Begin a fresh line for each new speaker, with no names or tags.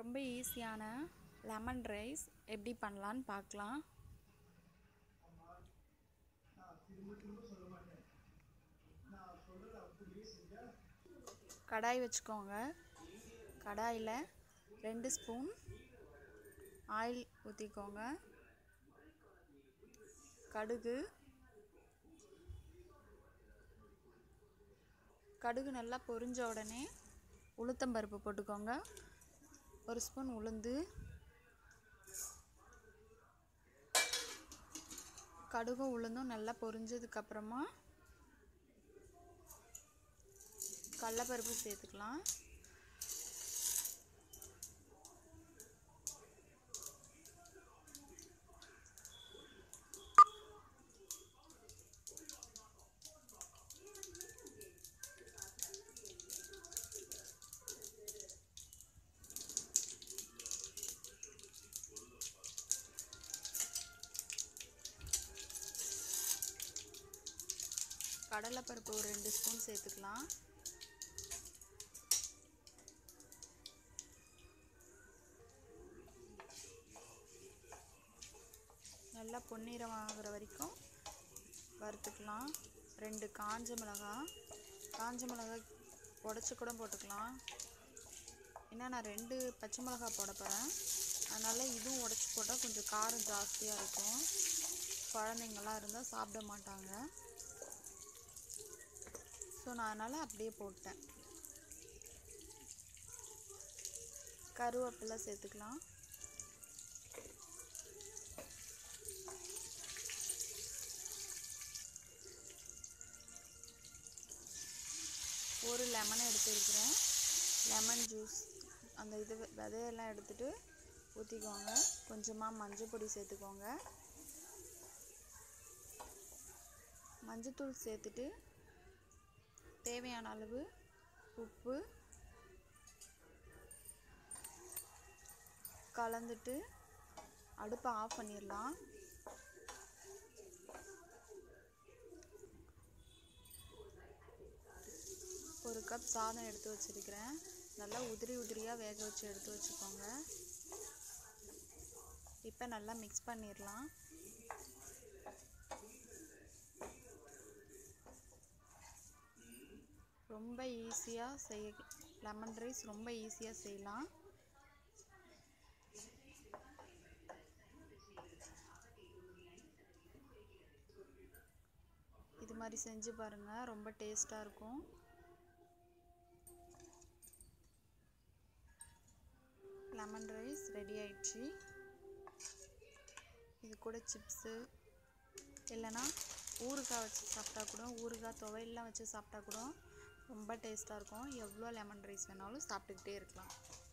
ரொம்ப ஈஸியான lemon rice எப்படி பண்ணலான்னு பார்க்கலாம். கடாய் வச்சுக்கோங்க. கடாயில் 2 ஸ்பூன் ஆயில் ஊற்றிக்கோங்க. கடுகு நல்லா பொரிஞ்ச உடனே உளுத்தம்பருப்பு போட்டுக்கோங்க. 1 ஸ்பூன் உளுந்து, கடுகும் உளுந்தும் நல்லா பொரிஞ்சதுக்கப்புறமா கடலைப்பருப்பு சேர்த்துக்கலாம். கடலைப்பருப்பு ஒரு 2 ஸ்பூன் சேர்த்துக்கலாம். நல்லா பொன்னிறம் ஆகிற வரைக்கும் வறுத்துக்கலாம். 2 காஞ்ச மிளகாய் உடச்சி கூட போட்டுக்கலாம். ஏன்னா நான் 2 பச்சை மிளகாய் போட போகிறேன், அதனால் இதுவும் உடச்சி போட்டால் கொஞ்சம் காரம் ஜாஸ்தியாக இருக்கும். குழந்தைங்கள்லாம் இருந்தால் சாப்பிட மாட்டாங்க. ஸோ நான் அதனால் அப்படியே போட்டேன். கருவேப்பிலை சேர்த்துக்கலாம். ஒரு லெமனை எடுத்துருக்கிறேன். லெமன் ஜூஸ் அந்த விதையெல்லாம் எடுத்துகிட்டு ஊற்றிக்கோங்க. கொஞ்சமாக மஞ்சள் பொடி சேர்த்துக்கோங்க. மஞ்சத்தூள் சேர்த்துட்டு தேவையான அளவு உப்பு கலந்துட்டு அடுப்பை ஆஃப் பண்ணிடலாம். ஒரு கப் சாதம் எடுத்து வச்சிருக்கிறேன். நல்லா உதிரியாக வேக வச்சு எடுத்து வச்சுக்கோங்க. இப்போ நல்லா மிக்ஸ் பண்ணிடலாம். ரொம்ப ஈஸியாக லெமன் ரைஸ் ரொம்ப ஈஸியாக செய்யலாம். இது மாதிரி செஞ்சு பாருங்கள், ரொம்ப டேஸ்ட்டாக இருக்கும். லெமன் ரைஸ் ரெடி ஆயிடுச்சு. இது கூட சிப்ஸு இல்லைன்னா ஊறுகாய் வச்சு சாப்பிட்டா கூட, ஊறுகாய் துவையெல்லாம் வச்சு சாப்பிட்டா கூட ரொம்ப டேஸ்ட்டாக இருக்கும். எவ்வளோ லெமன் ரைஸ் வேணாலும் சாப்பிட்டுக்கிட்டே இருக்கலாம்.